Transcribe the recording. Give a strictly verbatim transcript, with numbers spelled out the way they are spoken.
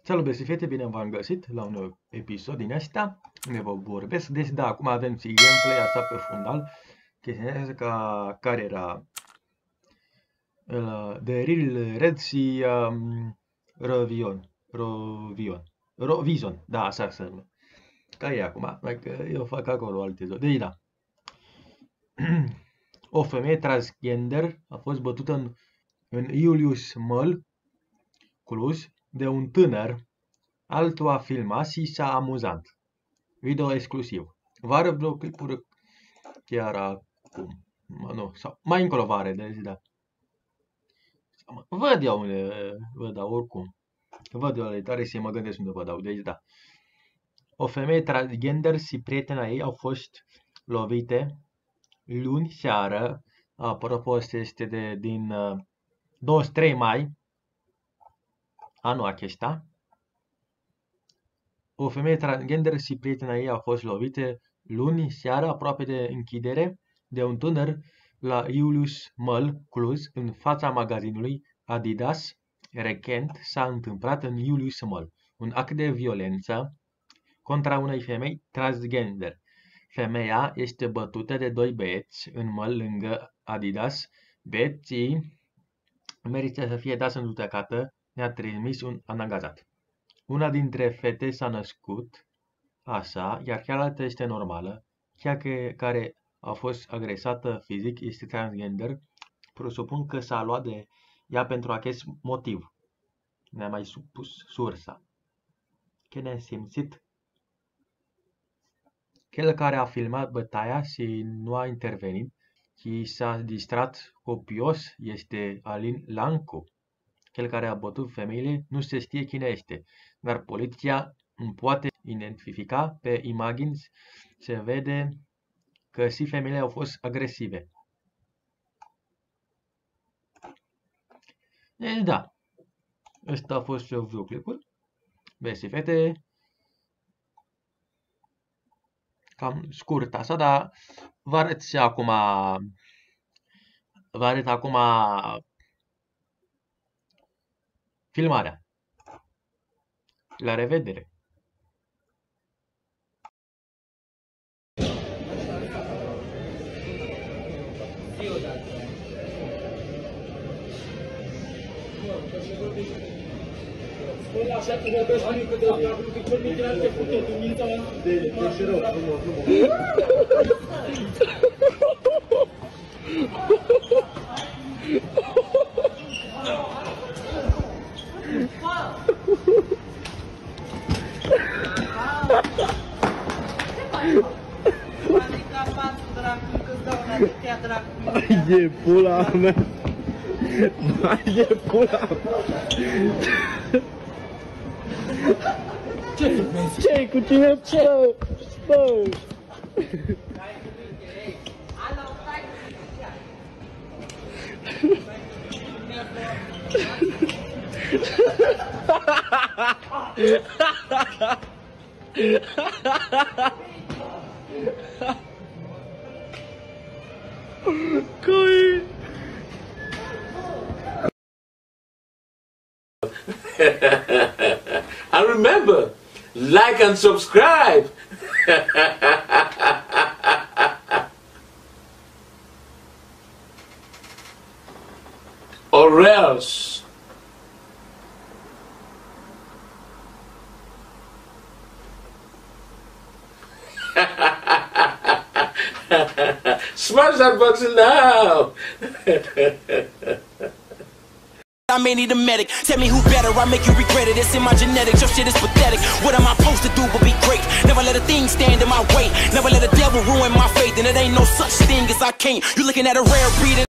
Salut, băieți și fete, bine v-am găsit la un episod din ăsta. Ne vă vorbesc. Deci da, acum avem și gameplay așa pe fundal. Chestia ca care era uh, The Real Red și um, Rovion. Rovion. Rovizon, da, așa se numește. Ca e acum, dacă eu fac acolo alte zone. Deci da. O femeie transgender a fost bătută în, în Iulius Mall, Cluj, de un tânăr. Altul a filmat și s-a amuzat. Video exclusiv. Vară vreo clipuri chiar acum. Mă, nu, sau mai încolo vară, deci da. Văd eu unde, văd, dar oricum. Văd eu tare și mă gândesc unde vă dau, deci da. O femeie transgender și prietena ei au fost lovite luni seară. Apropo, este de, din uh, douăzeci și trei mai anul acesta. O femeie transgender și prietena ei au fost lovite luni seara, aproape de închidere, de un tânăr la Iulius Mall, Cluj, în fața magazinului Adidas Recent. S-a întâmplat în Iulius Mall un act de violență contra unei femei transgender. Femeia este bătută de doi băieți în mall lângă Adidas. Băieții merită să fie dați în judecată, ne-a trimis un angajat. Una dintre fete s-a născut așa, iar cealaltă este normală. Cea că, care a fost agresată fizic este transgender. Presupun că s-a luat de ea pentru acest motiv. Ne-a mai supus sursa. Că ne-a simțit. Cel care a filmat bătaia și nu a intervenit și s-a distrat copios este Alin Lancu. Cel care a bătut femeile nu se știe cine este, dar poliția nu poate identifica. Pe imagini se vede că și femeile au fost agresive. Deci da, ăsta a fost videoclipul. Băieți și fete, cam scurt așa, dar vă arăt și acum, vă arăt acum filmarea. La revedere! Așa că vorbești unii că de acolo că cel mic era ce fute, tu mința de de rău, frumos, Mai e pula mea. Mai e pula mea. Ce-i cu tine? Ce? Bă! Coi! And remember, like and subscribe. Or else. Smash that button now. I may need a medic. Tell me who better, I make you regret it. It's in my genetics, your shit is pathetic. What am I supposed to do but be great? Never let a thing stand in my way. Never let a devil ruin my faith. And it ain't no such thing as I can't. You looking at a rare breed.